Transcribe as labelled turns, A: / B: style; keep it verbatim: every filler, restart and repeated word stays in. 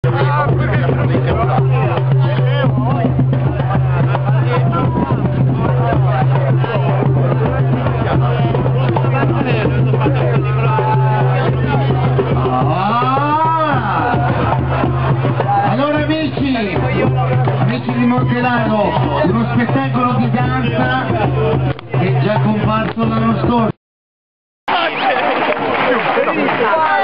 A: Allora amici, amici di Montelaro, uno spettacolo di danza che è già comparso l'anno scorso.